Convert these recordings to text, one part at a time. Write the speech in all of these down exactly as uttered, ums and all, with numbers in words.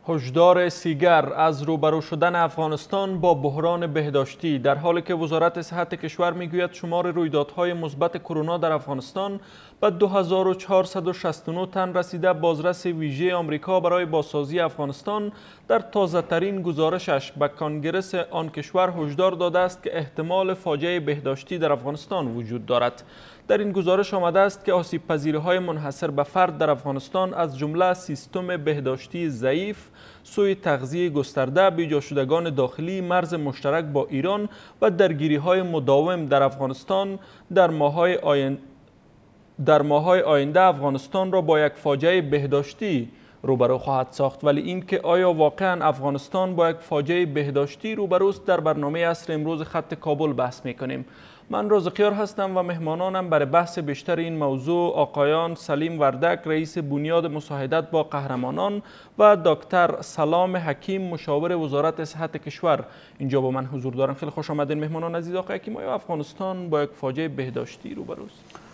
هشدار سیگر از روبرو شدن افغانستان با بحران بهداشتی، در حالی که وزارت صحت کشور میگوید شمار رویدادهای مثبت کرونا در افغانستان به دو هزار و چهارصد و شصت و نه تن رسیده. بازرس ویژه آمریکا برای بازسازی افغانستان در تازه ترین گزارشش به کنگره آن کشور هشدار داده است که احتمال فاجعه بهداشتی در افغانستان وجود دارد. در این گزارش آمده است که آسیب پذیری های منحصر به فرد در افغانستان از جمله سیستم بهداشتی ضعیف، سوء تغذیه گسترده، بیجا شدگان داخلی، مرز مشترک با ایران و درگیری های مداوم در افغانستان در ماه‌های آینده در ماه‌های آینده افغانستان را با یک فاجعه بهداشتی روبرو خواهد ساخت. ولی این که آیا واقعا افغانستان با یک فاجعه بهداشتی روبروست، در برنامه عصر امروز خط کابل بحث میکنیم. من رازقیار هستم و مهمانانم برای بحث بیشتر این موضوع آقایان سلیم وردک، رئیس بنیاد مساعدت با قهرمانان و دکتر سلام حکیم، مشاور وزارت صحت کشور اینجا با من حضور دارن. خیلی خوش آمدین مهمانان عزیز. آقای حکیم، آیا افغانستان با یک فاجعه بهداشتی روبروست؟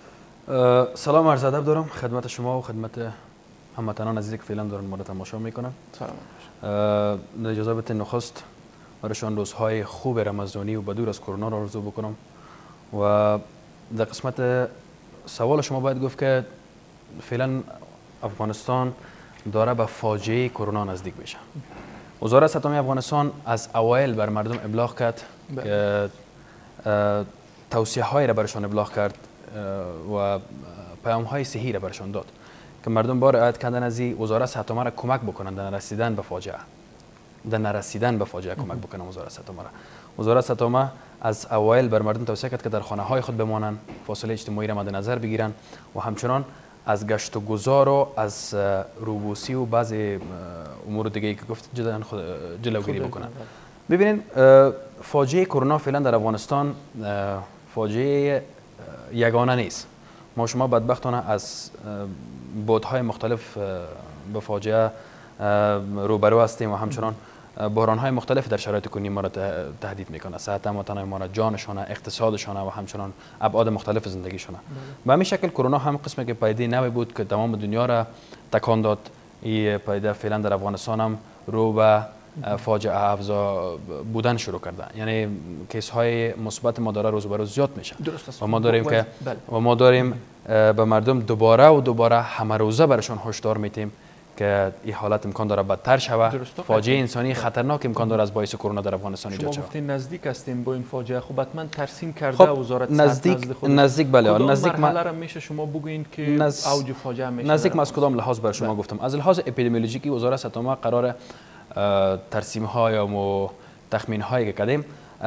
سلام عرض ادب دارم خدمت شما و خدمت هموطنان عزیزی که فعلا دارن ما را تماشا میکنن. سلام. اجازه بدید نخست برایشان روزهای خوب رمضانی و بدور از کرونا را آرزو بکنم. و در قسمت سوال شما باید گفت که فعلا افغانستان داره به فاجعه کرونا نزدیک میشه. وزارت صحت عامه افغانستان از اوایل بر مردم ابلاغ کرد که توصیه های را برشان ابلاغ کرد و پیام های صحی را برشان داد که مردم با رعایت کردن از این وزارت صحت عامه را کمک بکنند در نرسیدن به فاجعه در نرسیدن به فاجعه کمک بکنه. وزارت صحت عامه را وزارت صحت عامه از اوایل بر مردم توصیه کرد که در خانه های خود بمانند، فاصله اجتماعی را مد نظر بگیرند و همچنان از گشت و گذار و از روبوسی و بعضی امور دیگه که گفت جلوگیری بکنند. ببینید فاجعه کرونا فعلا در افغانستان فاجعه یگانه نیست. ما شما بدبختانه از بعدهای مختلف به فاجعه روبرو هستیم و همچنان بحران‌های مختلف در شرایط کنونی ما را تهدید میکنه. صحت هموطنان ما را، جانشان، اقتصادشان و همچنان ابعاد مختلف زندگیشان. به همین شکل کرونا هم قسمی که پدیده نوی بود که تمام دنیا را تکان داد. این پدیده فعلا در افغانستان هم رو به فاجعه افزا بودن شروع کرده. یعنی کیس های مثبت ما داره روز به روز زیاد میشه و ما داریم که و ما داریم به مردم دوباره و دوباره همه روزه برشان هشدار میتیم که این حالت امکان داره بدتر شود. فاجعه انسانی خطرناک امکان داره از باعث کرونا در افغانستان ایجاد شود. شما گفتین نزدیک هستیم با این فاجعه، خب حتما ترسیم کرده خب وزارت نزدیک صحت خود. نزدیک بله کدام نزدیک مرحله را میشه شما بگوین که نز... اوج فاجعه میشه؟ نزدیک ما از کدام لحاظ بر شما گفتم؟ از لحاظ اپیدمیولوژیکی وزارت صحت عامه قرار ترسیم ها یا مو تخمین هایی که کردیم.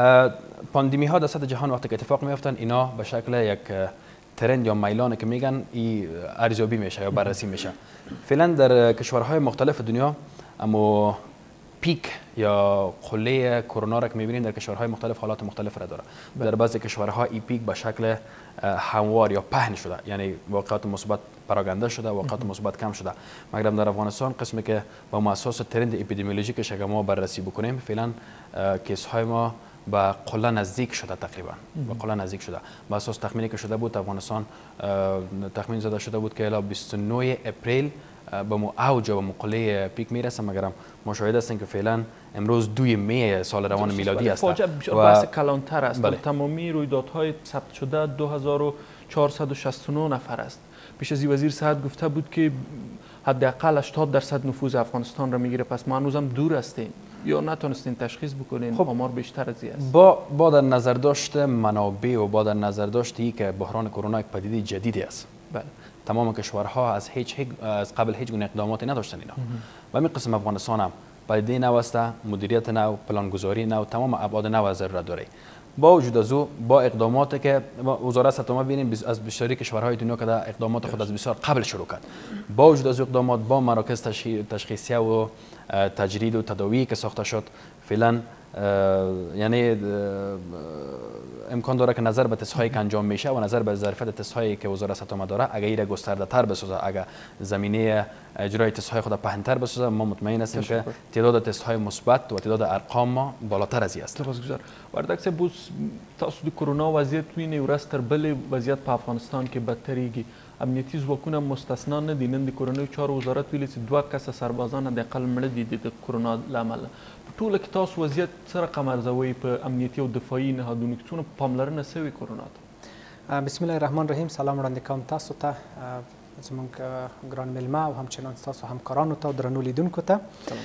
پاندمی ها در سطح جهان وقتی که اتفاق میافتند اینا به شکل یک ترند یا میلان که میگن ای ارزیابی میشه یا بررسی میشه. فعلا در کشورهای مختلف دنیا اما پیک یا قله کرونا را که میبینیم در کشورهای مختلف حالات مختلف را داره. در بعضی کشورها این پیک به شکل هموار یا پهن شده، یعنی واقعات مثبت پراگنده شده، واقعات مثبت کم شده. مگر در افغانستان قسمی که با اساس ترند اپیدمیولوژیک که ما بررسی بکنیم فعلا کیس های ما به قله نزدیک شده، تقریبا به قله نزدیک شده. با اساس تخمینی که شده بود افغانستان تخمین زده شده بود که الی بیست و نه اپریل به مو اوج و قله پیک میرسه. مگر ما شاهد هستیم که فعلا امروز دوی می سال روان میلادی است. فاجعه بحث کلانتر است. بله. تمامی رویدادهای ثبت شده دو هزار و چهارصد و شصت و نه نفر است. پیش از این وزیر صحت گفته بود که حداقل هشتاد درصد نفوذ افغانستان را میگیره. پس ما هنوزم دور هستیم یا نتونستین تشخیص بکنین؟ خب آمار بیشتر از این است. با با در نظر داشت منابع و با در نظر داشتی که بحران کرونا یک پدیده جدیدی است. بله. تمام کشورها از هیچ از قبل هیچ گونه اقداماتی نداشتن اینا. و همین قسم افغانستان هم پدیده نو است، مدیریت نو، پلانگذاری نو، تمام ابعاد نو از ضرورت داره. با وجود از او با اقداماتی که وزارت صحت عامه ببینیم از بیشتری کشورهای دنیا که اقدامات خود از بسیار قبل شروع کرد. با وجود از اقدامات با مراکز تشخیصیه و تجرید و تداوی که ساخته شد فعلا یعنی امکان داره که نظر به تست هایی که انجام میشه و نظر به ظرفیت تست هایی که وزارت صحت داره اگر ایره گسترده تر بسازه، اگر زمینه اجرای تست های خود پهن‌تر بسازه، ما مطمئن هستیم که تعداد تست های مثبت و تعداد ارقام ما بالاتر از این است. سپاسگزار. وردک صاحب، اوس تاسو د کرونا وضعیت وینئ، ورځ تر بلې وضعیت په افغانستان کې بدتریږي. امنیتي ځواکونه مستثنا نه دي. نن د کورنیو چارو وزارت ویلي چې دوه کسه سربازان حداقل مړه دي د کرونا له امله. په ټوله کې تاسو وضعیت څه رقم ارزوئ په امنیتي او دفاعي نهادونو کې؟ څونه پاملرنه سوې کرونا ته؟ بسم الله الرحمن الرحیم. سلام وړاندې کوم تاسو ته، زموږ ګران میلمه او همچنان ستاسو همکارانو ته او درنو لیدونکو ته.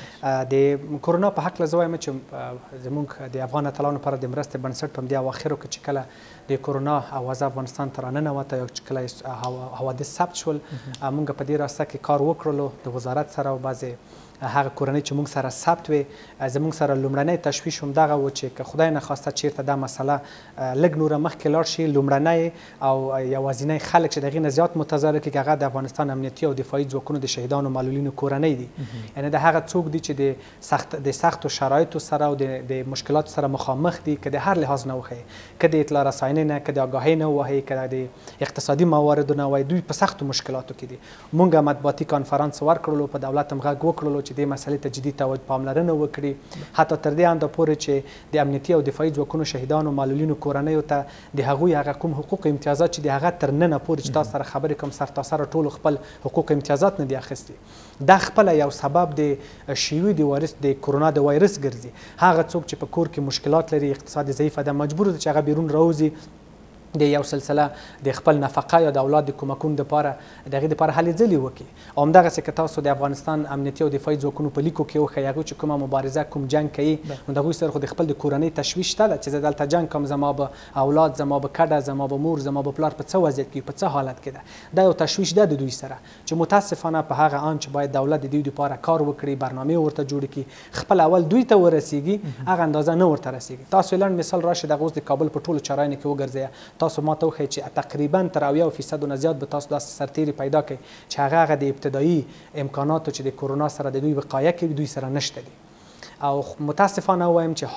د کرونا په هکله زه وایم چې زموږ د افغان اتلانو لپاره د مرستې بنسټ په همدې اواخرو کې چې کله د کرونا اوازه افغانستان ته راننوته یا چې کله حوادث ثبت شول، موږ په دې راسته کې کار وکړلو د وزارت سره او بعضې هغه کورنۍ چې موږ سره ثبت وي. زموږ سره لومړنی تشویش همدغه و چې که خدای نخواسته چیرته دا مسله لږ نوره مخکې لاړ شي، لومړنی او یوازینی خلک چې د هغې نه زیات متضرر کېږي هغه د افغانستان امنیتي او دفاعي ځواکونو د شهیدانو معلولینو کورنۍ دي. یعنې د هغه څوک دي چې د سخت د سختو شرایطو سره او د مشکلاتو سره مخامخ دي، که د هر لحاظ نه وښیي، که د اطلاع رساینې نه، که د آګاهۍ نه ووهئ، که د اقتصادي مواردو نه وایي، دوی په سختو مشکلاتو کې دي. موږ مطبوعاتي کانفرانس ورکړلو، په دولت هم غږ وکړلو چې دې مسلې ته جدي پاملرنه وکړي، حتی تر دې انده پورې چې د امنیتي او دفاعي ځواکونو شهیدانو معلولینو کورنیو ته د هغوی هغه کوم حقوق امتیازات چې د هغه تر ننه پورې چې تاسو سره خبرې کوم سرتاسره ټولو خپل حقوق امتیازات نه دي اخیستي. دا خپله یو سبب د شیوع د وایرس د کرونا د وایرس ګرځي. هغه څوک چې په کور کې مشکلات لري، اقتصاد ضعیفه ده، مجبور ده چې هغه بیرون راوځي، د یو سلسله د خپل نفقه یا د اولاد د کومکونو دپاره د هغې دپاره هلې ځلې وکړي. او همدغسې که تاسو د افغانستان امنیتي او دفاعي ځواکونو په لیکو کې وښیي هغوی چې کومه مبارزه کوم جنګ کوي، نو د هغوی سره خو د خپل د کورنۍ تشویش شته ده چې زه دلته جنګ کوم، زما به اولاد، زما به کډه، زما به مور، زما به پلار په څه وضعیت کې، په څه حالت کې ده. دا یو تشویش ده د دوی سره چې متاسفانه په هغه آن چې باید دولت د دوی دپاره کار وکړي، برنامې ورته جوړې کړي، خپل اول دوی ته ورسیږي، هغه اندازه نه ورته رسیږي. تاسو لنډ مثال راشئ، دغه اوس د کابل په ټولو چراینو کې وګرځئ، تاسو ما ته وښیئ چې تقریبا تر اویا فیصد نه زیات به تاسو داسې سرتیري پیدا کړئ چې هغه هغه د ابتدایي امکاناتو چې د کرونا سره د دوی وقایه کوي دوی سره نشته دي. او متاسفانه وایم چې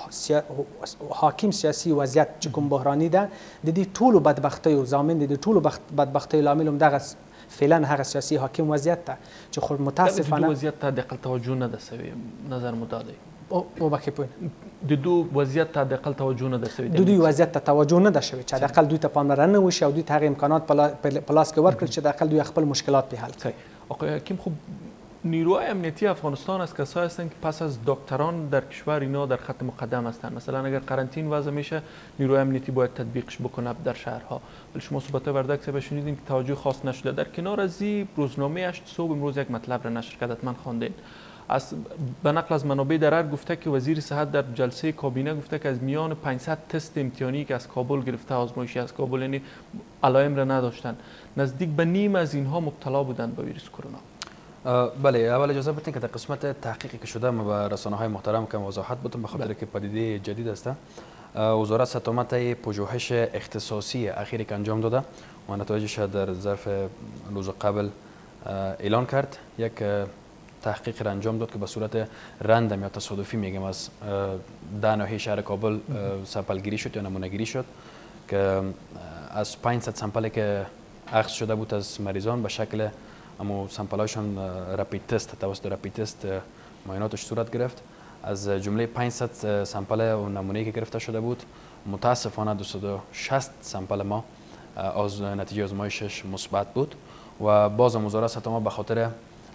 حاکم سیاسي وضعیت چې کوم بحراني ده، د دې ټولو بدبختیو ضامن د دې ټولو بدبختیو لامل هم دغه فعلا هغه سیاسي حاکم وضعیت ده چې خو متاسفانه د وضعیت ته دقیق توجه نه ده سوې. نظر مو دا دی وبخښئ پوه د دوی وضعیت ته حداقل توجه نه ده سوې، د دوی وضعیت ته توجه نه ده شوې چې حداقل دوی ته پاملرنه وشي او دوی ته هغه امکانات په لاس کې ورکړل چې حداقل دوی خپل مشکلات پرې حل کړي. آقای حکیم، خب نیروهای امنیتی افغانستان از کسایی هستند که پس از دکتران در کشور اینا در خط مقدم هستند. مثلا اگر قرنطین وضع میشه، نیروی امنیتی باید تطبیقش بکنه در شهرها. ولی شما صحبت وردک صاحب شنیدین که توجه خاص نشده. در کنار از این روزنامه هشت صبح امروز یک مطلب را نشر کرد، حتما خواندین. از به نقل از منابع درر گفته که وزیر صحت در جلسه کابینه گفته که از میان پانصد تست امتحانی که از کابل گرفته، آزمایشی از کابل، یعنی علائم را نداشتند، نزدیک به نیم از اینها مبتلا بودند به ویروس کرونا. بله، اول اجازه بدین که در قسمت تحقیقی که شده ما به رسانه های محترم که وضاحت بدم به خاطر که پدیده جدید است. وزارت صحت آمد پژوهش اختصاصی اخیری که انجام داده و نتایجش در ظرف روز قبل اعلان کرد. یک تحقیق را انجام داد که به صورت رندم یا تصادفی میگم از ده ناحیه شهر کابل سمپل گیری شد یا نمونه گیری شد که از پانصد سمپلی که اخذ شده بود از مریضان به شکل اما سمپلایشان رپید تست توسط رپید تست معایناتش صورت گرفت. از جمله پانصد سمپل و نمونه‌ای که گرفته شده بود، متاسفانه دویست و شصت سمپل ما از نتیجه آزمایشش مثبت بود و باز وزارت صحت ما به خاطر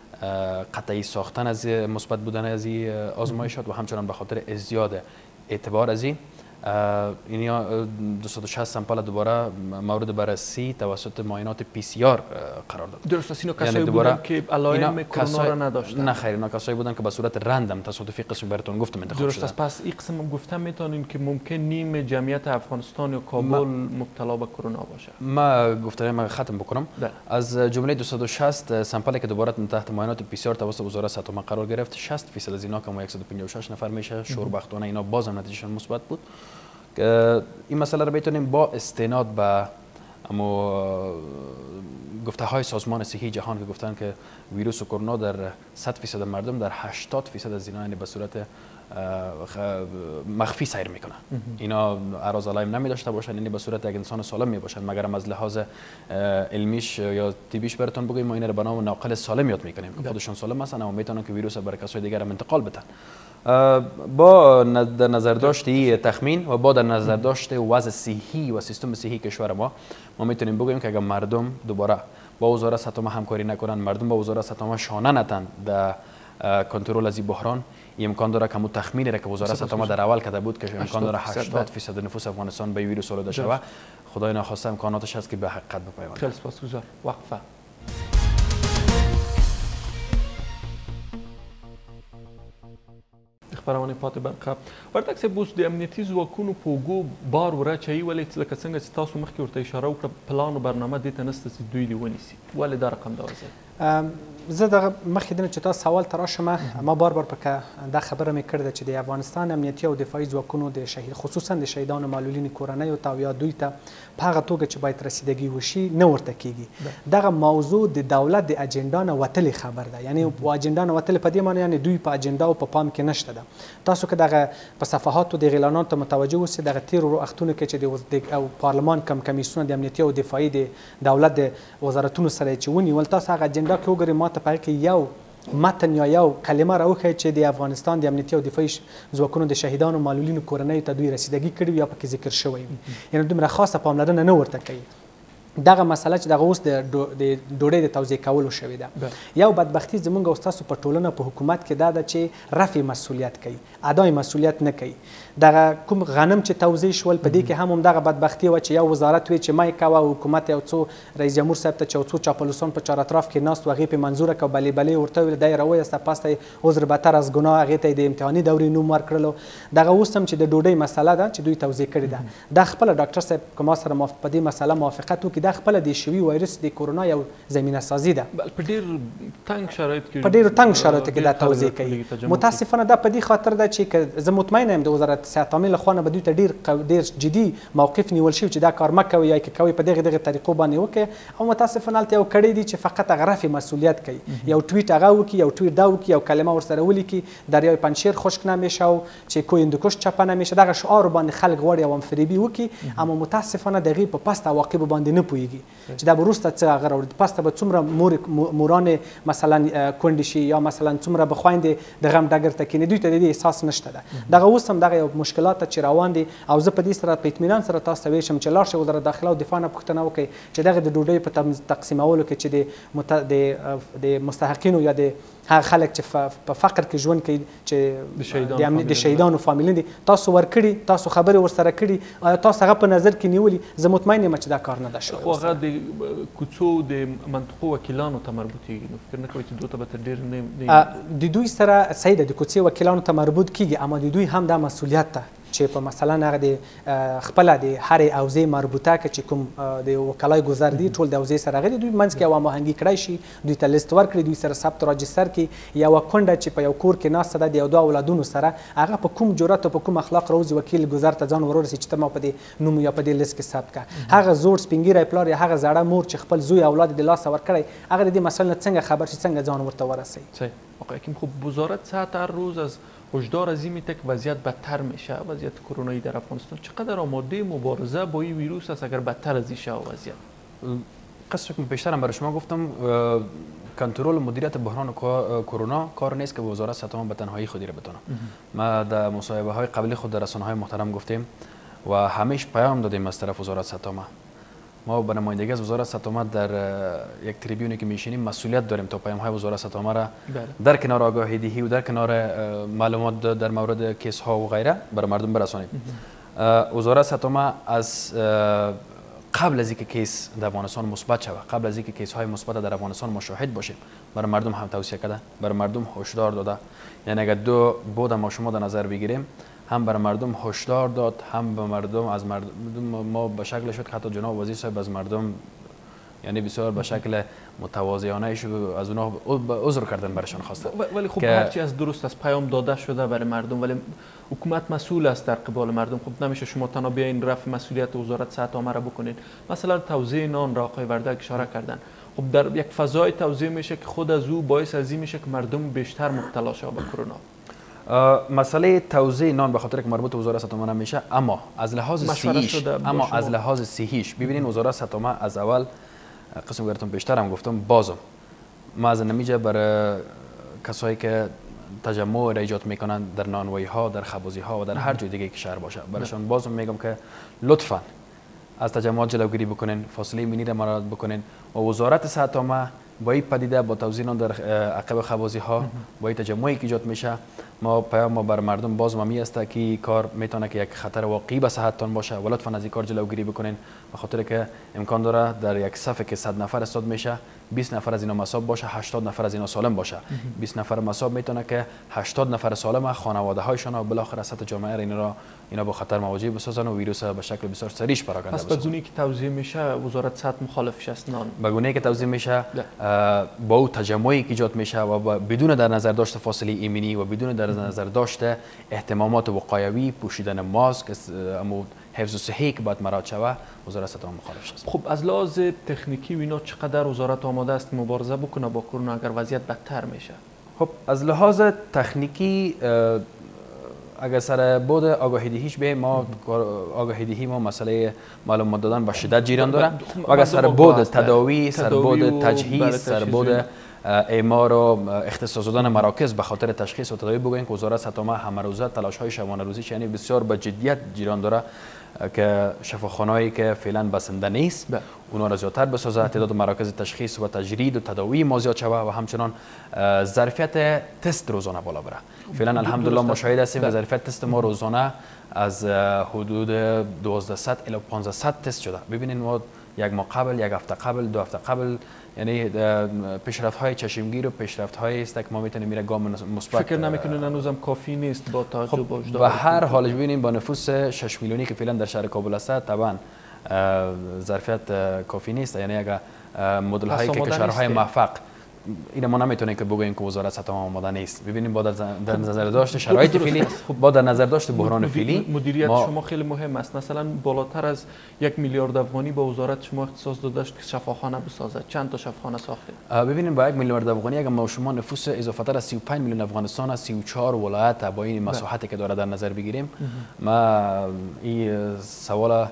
قطعی ساختن از مثبت بودن از این آزمایشات و همچنان به خاطر ازدیاد اعتبار از این اینیا دویست و شصت سمپل دوباره مورد بررسی توسط معاینات پی سی آر قرار داد. درست است. اینا کسایی بودن که علائم کرونا را نداشتن؟ نه خیر، اینا کسایی بودن که به صورت رندم تصادفی قسم براتون گفتم انتخاب شدن. درست است. پس این قسم گفتم میتونین که ممکن نیم جمعیت افغانستان یا کابل مبتلا به کرونا باشه. ما گفتم ختم بکنم. ده. از جمله دویست و شصت سمپلی که دوباره تحت معاینات پی سی آر توسط وزارت صحت قرار گرفت، شصت درصد از اینا که صد و پنجاه و شش نفر میشه، شوربختانه اینا بازم نتیجهشون مثبت بود. این مسئله رو بتونیم با استناد به اما گفته های سازمان صحی جهان که گفتن که ویروس کرونا در صد فیصد مردم در هشتاد فیصد از اینا یعنی به صورت مخفی سیر میکنن. اینا اعراض علائم نمی داشته باشن، یعنی به صورت یک انسان سالم می باشن، مگر از لحاظ علمیش یا طبیش براتون بگیم ما اینا رو به نام ناقل سالم یاد میکنیم که خودشون سالم هستن اما میتونن که ویروس بر کسای دیگر هم انتقال بدن. با در نظر داشت تخمین و با در نظر داشت وضع صحی و سیستم صحی کشور ما ما میتونیم بگیم که اگر مردم دوباره با وزارت صحت همکاری نکنن، مردم با وزارت صحت شانه نتن در کنترل از این بحران، امکان داره که مو تخمینی را که وزارت صحت در اول کرده بود که امکان داره هشتاد فیصد نفوس افغانستان به ویروس آلوده شود. خدای ناخواسته امکاناتش هست که به حقیقت بپیوندد. خیلی سپاسگزار. وقفه. خبرونه پاتې برخه ورته چې بوس د امنیتي ځواکونو په اوږو بار ورچوي ولې لکه څنګه چې تاسو مخکې ورته اشاره وکړه پلان و برنامه دې ته نشته چې دوی دې ونیسي ولې دا رقم دا وضعیت زه دغه مخکې دنه چې تاسو سوال ته راشم ما بار بار پکې دا خبره مې کړې چې د افغانستان امنیتي او دفاعي ځواکونو د شهید خصوصا د شهیدانو معلولین کورنۍ او یا دوی ته په هغه توګه چې باید رسیدګي وشي نه ورته کیږي. دغه موضوع د دولت د اجنډا نه وتلې خبر ده، یعنی و اجنډا نه وتلې په دې معنی یعنی دوی په اجنډا او په پام کې نشته ده. تاسو که دغه په صفحاتو د اعلاناتو متوجه اوسئ دغه تیر وختونو کې چې د او پارلمان کم کمیسیون د امنیتي او دفاعي د دولت د وزارتونو سره چې ونیول تاسو هغه اجنډا کې وګورئ ماته په کې یو متن یا یو کلمه راوښیي چې د افغانستان د امنیتي او دفاعي ځواکونو د شهیدانو معلولینو کورنۍ ته دوی رسیدګي کړې یا پکې ذکر شوی وي، یعنی دومره خاصه پاملرنه نه ورته کوي. دغه مسله چې دغه اوس د ډوډۍ د توزیع کولو شوې ده، یو بدبختي زموږ او ستاسو په ټولنه په حکومت کې دا ده چې رفع مسؤلیت کوي، ادای مسؤلیت نه کوي. دغه کوم غنم چې توزیع شول په دې کې هم هم دغه بدبختي وه چې یو وزارت وی چې ما یې کوه حکومت یو څو رئیس جمهور صاحب ته چې یو څو چاپلوسان په چار اطراف کې ناست و هغې پې منظوره کړه بلې بلې ورته ویل دی یې راویسته پاس ته یې عذر بتر از ګناه هغې ته یې د امتحاني دورې نوم ورکړلو. دغه اوس هم چې د ډوډۍ مسله ده چې دوی توزیع کړې ده دا خپله ډاکټر صاحب که ما سره په دې مسله موافقت وکړي دا خپله د شوي وایرس د کورونا یو زمینه سازي ده، په ډېر تنګ شرایط کې په ډېرو تنګ شرایطو کې دا توزیع کوي. متاسفانه دا په دې خاطر ده چې زه مطمئنه یم د وزارت صحت عامې لخوا به دوی ته ډېر ډېر جدي موقف نیول شوی چې دا کار مه کوئ یا که کوئ په دغې دغې طریقو باندې وکړئ. او متاسفانه هلته یو کړی دي چې فقط هغه رفع مسؤلیت کوي، یو ټویټ هغه وکړي یو ټویټ دا وکړي یو کلمه ورسره ولیکي دریای پنجشیر خشک نمیشه او چې کوی هندوکش چپه نمیشه دغه شعار باندې خلک غواړي او همفریبي وکړي، اما متاسفانه د هغې په پست عواقبو باندې نه پوهېږي چې دا به وروسته څه هغه راوړي. پسته به څومره موران مثلا کونډې شي یا مثلا څومره به خویندې د غم ډګر ته کښېني دوی ته د دې احساس نشته ده. دغه اوس هم دغه یو مشکلات چې روان دي او زه په دې سره په اطمینان سره تاسو ته ویشم چې لاړ شئ وزارت داخله او دفاع نه پوښتنه وکړئ چې دغه د ډوډۍ په تقسیمولو کې چې د مستحقینو یا د هغه خلک چې په فقر کې ژوند کوي چې د شهیدانو فامیلین دي تاسو ورکړي تاسو خبرې ورسره کړي آیا تاسو هغه په نظر کې نیولي؟ زه مطمئن یم چې دا کار نه ده شوی. خو هغه د کوڅو د منطقو وکیلانو ته مربوطېږي نو فکر نه کوئ چې دوی ته به تر ډېر نه د دوی سره صحیح ده د کوڅې وکیلانو ته مربوط کیږي اما د دوی هم دا مسؤلیت ده چې په مثلا هغه د خپله د هرې حوزې مربوطه که چې کوم د وکلای ګذر دي ټول د حوزې سره هغه دوی منځ کې یو هماهنګي کړی شي دوی ته لیست ورکړي دوی سره ثبت راجستر کړي یوه کونډه چې په یو کور کې ناسته ده د یو دوه اولادونو سره هغه په کوم جرأت او په کوم اخلاق راوځي وکیل ګذر ته ځان ورورسي چې ته ما په دې نوم یا په دې لیست کې ثبت کړه. هغه زوړ سپین ږیری پلار یا هغه زړه مور چې خپل زوی اولاد د لاسه ورکړی هغه د دې مسایل نه څنګه خبر شي څنګه ځان ورته ورسوي. صحیح. آقای حکیم خب وزارت صحت هر روز از هشدار از این میده که وضعیت بدتر میشه، وضعیت کرونایی در افغانستان چقدر آماده مبارزه با این ویروس است اگر بدتر از این شه وضعیت؟ قصد که بیشترم برای شما گفتم کنترل و مدیریت بحران کرونا کار نیست که وزارت صحت به تنهایی خودی را بتونه. ما در مصاحبه های قبلی خود در رسانه های محترم گفتیم و همیشه پیام دادیم از طرف وزارت صحت ما به نمایندگی از وزارت صحت در یک تریبیونی که میشینیم مسئولیت داریم تا پیام های وزارت صحت را در کنار آگاهی دهی و در کنار معلومات در مورد کیس ها و غیره برای مردم برسانیم. وزارت صحت از قبل از اینکه کیس در افغانستان مثبت شود، قبل از اینکه کیس های مثبت در افغانستان مشاهد باشیم برای مردم هم توصیه کرده، برای مردم هشدار داده. یعنی اگر دو بود ما شما در نظر بگیریم هم بر مردم هشدار داد هم به مردم از مردم ما به شکل شد که حتی جناب وزیر صاحب از مردم یعنی بسیار به شکل متواضعانه از اونها عذر کردن برشان خواسته. ولی خب هرچی از درست از پیام داده شده برای مردم، ولی حکومت مسئول است در قبال مردم. خب نمیشه شما تنها بیاین رفع مسئولیت وزارت صحت عامه را بکنید. مثلا توزیع نان را آقای وردک اشاره کردن، خب در یک فضای توزیع میشه که خود از او باعث از این میشه که مردم بیشتر مبتلا شوند به کرونا. مسئله توزیع نان به خاطر که مربوط به وزارت صحت عامه نمیشه، اما از لحاظ صحیش اما از لحاظ صحیش ببینین وزارت صحت عامه از اول قسم گرفتم بیشتر هم گفتم بازم ما از نمیجه برای کسایی که تجمع را ایجاد میکنن در نانوایی ها، در خبازی ها و در هر جای دیگه که شهر باشه، برایشان بازم میگم که لطفا از تجمعات جلوگیری بکنین، فاصله مینی را مراعات بکنین و وزارت صحت عامه با این پدیده با توزیع نان در عقب خبازی ها با این تجمعی که ایجاد میشه، ما پیام ما بر مردم باز ما می است که این کار میتونه که یک خطر واقعی به صحتتان باشه و لطفا از این کار جلوگیری بکنین، به خاطر که امکان داره در یک صف که صد نفر استاد میشه بیست نفر از اینا مصاب باشه، هشتاد نفر از اینا سالم باشه. بیست نفر مصاب میتونه که هشتاد نفر سالم خانواده هایشان و بالاخره سطح جامعه اینا را اینا با خطر مواجه بسازن و ویروس به شکل بسیار سریع پراکنده بشه. پس به گونه‌ای که توزیع میشه وزارت صحت مخالفش است نان؟ به گونه‌ای که توزیع میشه با او تجمعی که ایجاد میشه و بدون در نظر داشت فاصله ایمنی و بدون در نظر داشت اهتمامات وقایوی، پوشیدن ماسک، امو حفظ صحی که باید مراعات شود، وزارت صحت عامه مخالف است. خب از لحاظ تکنیکی و اینا چقدر وزارت آماده است مبارزه بکنه با کرونا اگر وضعیت بدتر میشه؟ خب از لحاظ تکنیکی اگر سر بود آگاهی دهیش به ما آگاهی دهی ما مسئله معلومات دادن به شدت جریان داره و اگر سر بود تداوی، سر بود تجهیز، سر بود اعمار و اختصاص دادن مراکز به خاطر تشخیص و تداوی بگوییم که وزارت صحت عامه همه روزه تلاش های شبانه روزی یعنی بسیار با جدیت جریان داره که شفاخانه‌ای که فعلا بسنده نیست اونا را زیادتر بسازه، تعداد مراکز تشخیص و تجرید و تداوی ما زیاد شود و همچنان ظرفیت تست روزانه بالا بره. فعلا الحمدلله ما شاهد هستیم که ظرفیت تست ما روزانه از حدود دوازده الی پانزده تست شده. ببینید ما یک ماه قبل، یک هفته قبل، دو هفته قبل، یعنی پیشرفت های چشمگیر و پیشرفت های است که ما میتونیم میره گام مثبت. فکر نمیکنین هنوزم کافی نیست با توجه به وجود و هر حالش ببینیم با نفوس شش میلیونی که فعلا در شهر کابل است طبعا ظرفیت کافی نیست. یعنی اگر مدل هایی که کشورهای موفق این ما نمیتونیم که بگوییم که وزارت صحت عامه آماده نیست. ببینیم با در نظر داشت شرایط فعلی، با در نظر داشت بحران فعلی مدیریت شما خیلی مهم است. مثلا بالاتر از یک میلیارد افغانی با وزارت شما اختصاص داده که شفاخانه بسازه. چند تا شفاخانه ساختید؟ ببینیم با یک میلیارد افغانی اگر ما شما نفوس اضافه تر از سی و پنج میلیون افغانستان از سی و چهار ولایت با این مساحتی که داره در نظر بگیریم، ما این سوال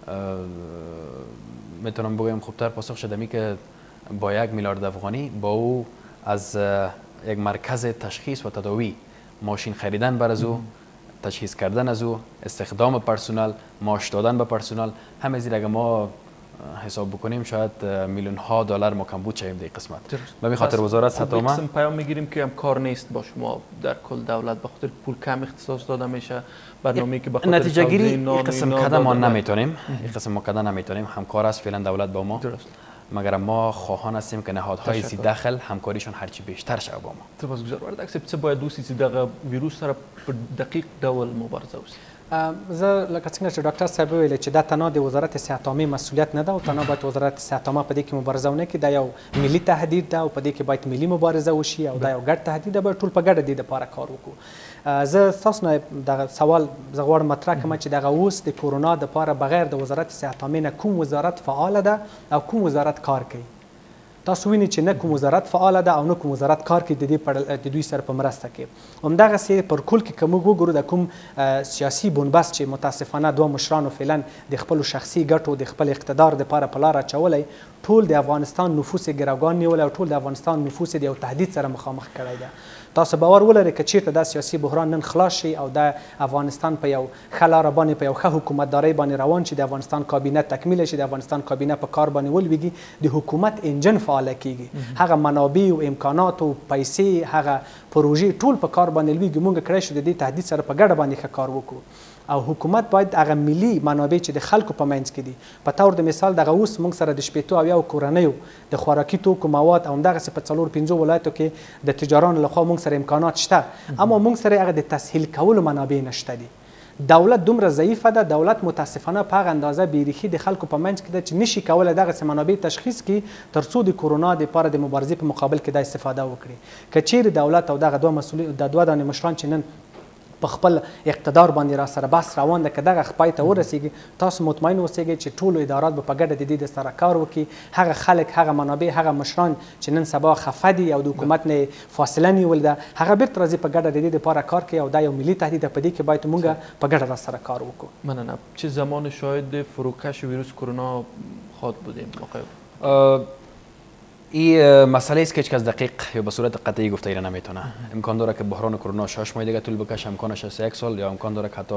میتونم بگم خوبتر پاسخ شدمی که با یک میلیارد افغانی با او از یک مرکز تشخیص و تداوی ماشین خریدن بر از او، تجهیز کردن از او، استخدام پرسنل، معاش دادن به پرسنل، همه زیر اگر ما حساب بکنیم شاید میلیون ها دلار ما کم بود شویم در قسمت. به این خاطر وزارت صحت عامه قسم پیام میگیریم که هم کار نیست با شما در کل دولت به خاطر پول کم اختصاص داده میشه، برنامه‌ای که به خاطر نتیجه گیری این قسم کده ما نمیتونیم، این قسم ما کده نمیتونیم، همکار است فعلا دولت با ما. درست. مگر ما خواهان هستیم که نهادهای سی داخل همکاریشان هرچی بیشتر شود با ما. سپاسگزار وردک صاحب. څه باید دوسی چې دغه ویروس سره په دقیق ډول مبارزه وشي؟ زه لکه څنګه چې ډاکټر صاحب ویل چې دا تنها د وزارت صحت عامه مسؤلیت نه ده او تنها باید وزارت صحت عامه په دې کې مبارزه ونه کړي. دا یو ملي تهدید ده او په دې کې باید ملي مبارزه وشي او دا یو ګډ تهدید ده، باید ټول په ګډه دې دپاره کار وکړو. زه ستاسو نه دغه سوال زه غواړم مطرح کړم چې دغه اوس د کورونا دپاره بغیر د وزارت صحت عامه نه کوم وزارت فعاله ده او کوم وزارت کار کوي؟ تاسو وینئ چې نه کوم وزارت فعاله ده او نه کوم وزارت کار کوي د دې د دوی سره په مرسته کې. همدغسې پر کل کې که موږ وګورو د کوم سیاسي بنبست چې متاسفانه دوه مشرانو فعلا د خپلو شخصي ګټو د خپل اقتدار دپاره په لار اچولی، ټول د افغانستان نفوس یې ګروګان نیولی او ټول د افغانستان نفوس یې د یو تهدید سره مخامخ کړی ده. تاسو باور ولرئ که چیرته دا سیاسي بحران نن خلاص شي او د افغانستان په یو ښه لاره باندې په یو ښه حکومتدارۍ باندې روان شي، د افغانستان کابینه تکمیله شي، د افغانستان کابینه په کار باندې ولویږي، د حکومت انجن فعاله کیږي، هغه منابع او امکانات او پیسې، هغه پروژې ټول په کار باندې لویږي. موږ کړی شو د دې تهدید سره په ګډه باندې ښه کار وکړو او حکومت باید هغه ملي منابع چې د خلکو په منځ کې دي، په طور د مثال دغه اوس موږ سره د شپېتو اویاو کورنیو د خوراکي توکو مواد او همدغسې په څلور پنځو ولایتو کې د تجارانو لخوا موږ سره امکانات شته، اما موږ سره هغه د تسهیل کولو منابع نشته دي. دولت دومره ضعیفه ده، دولت متاسفانه په هغه اندازه بیریخي د خلکو په منځ کې ده چې نشي کولی دغسې منابع تشخیص کړي تر څو د کورونا دپاره د مبارزې په مقابل کې دا استفاده وکړي. که چیرې دولت او دغه دوه مسؤلین د دوه دانې مشران چې نن په خپل اقتدار باندې را سره بحث روان ده که دغه پای ته ورسیږي، تاسو مطمئن اوسئ چې ټولو ادارات به په ګډه د دې د سره کار وکړي. هغه خلک، هغه منابع، هغه مشران چې نن سبا خفه دي او د حکومت نه فاصله نیول ده، هغه بیرته راځي په ګډه د دې دپاره کار کوي او دا یو ملي تهدید ده. په دې کې باید موږ په ګډه را سره کار وکړو. مننه. چه زمان شاهد فروکش ویروس کرونا خواهد بودیم آقای؟ این مسئله است که هیچ کس دقیق یا به صورت قطعی گفته ایره نمیتونه. امکان داره که بحران کرونا شش ماه دیگه طول بکشه، امکانش است یک سال، یا امکان داره که حتی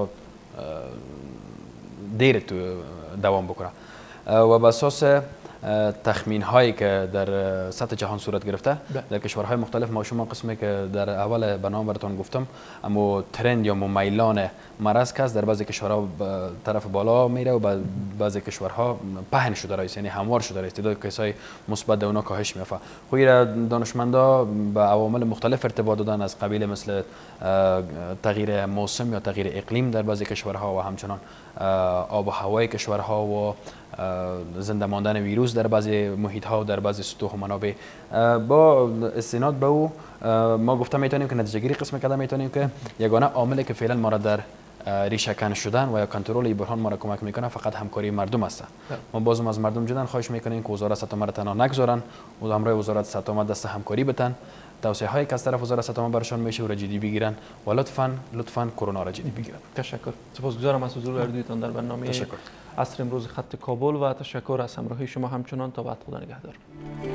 دیر تو دوام بکنه. و به اساس تخمین هایی که در سطح جهان صورت گرفته در کشورهای مختلف، ما شما قسمی که در اول برنامه براتون گفتم، اما ترند یا میلان مرض که در بعضی کشورها طرف بالا میره و بعضی کشورها پهن شده است، یعنی هموار شده است، تعداد کسای مثبت در اونها کاهش میافته. خوی دانشمندا به عوامل مختلف ارتباط دادن، از قبیل مثل تغییر موسم یا تغییر اقلیم در بعضی کشورها و همچنان آب و هوای کشورها و زنده ماندن ویروس در بعضی محیط ها و در بعضی سطوح و منابع. با استناد به او ما گفته میتونیم که نتیجه گیری قسم کده میتونیم که یگانه عاملی که فعلا ما را در ریشه کن شدن و یا کنترل بحران ما را کمک میکنه فقط همکاری مردم است. ما بازم از مردم جدن خواهش میکنیم که وزارت سلامت را تنها نگذارن و همراه وزارت سلامت دست همکاری بتن. توصیه هایی که از طرف وزارت سلامت برشان میشه و را جدی بگیرن و لطفاً لطفاً کرونا را جدی بگیرن. تشکر. سپاسگزارم از حضور اردویتان در برنامه تشکر. عصر امروز خط کابل و تشکر از همراهی شما همچنان. تا بعد، خدا نگهدار.